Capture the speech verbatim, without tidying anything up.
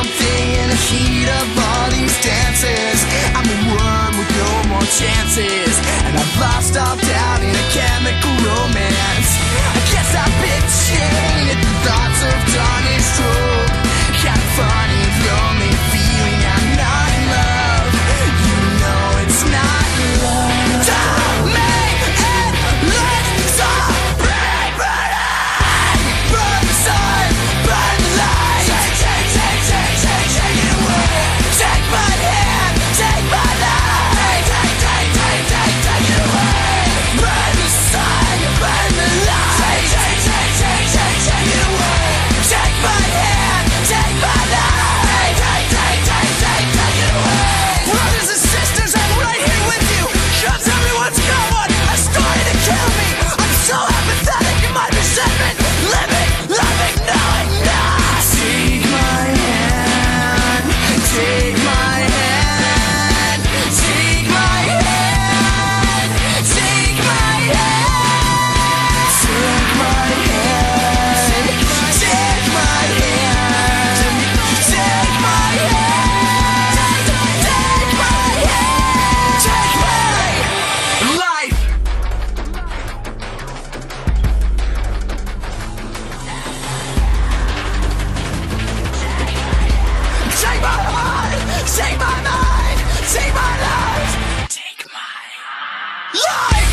day in the heat of all these dances. I'm the one with no more chances, and I've lost all doubt in a chemical romance. I guess I've been chained at the thoughts of tarnished hope. Kind of funny, lonely feeling I'm not in love. You know it's not love. Tell me and let's all break, burn it. Burn the sun, burn the light. Take, take, take, take, take, take it away. Take my hand, take my life. Take, take, take, take, take it away. Burn the sun, burn the light. Take, take, take, take, take, take it away. Take my hand, take my life. Take, take, take, take, take it away. Brothers and sisters, I'm right here with you. Cause everyone's got one, a story to kill me. I'm so apathetic in my resentment. Living, loving, knowing not. Take my hand, take my hand, take my hand, take my hand, take my hand, take my hand, take my hand, take my hand, take my life. Take my heart, take my mind, take my life, take my life.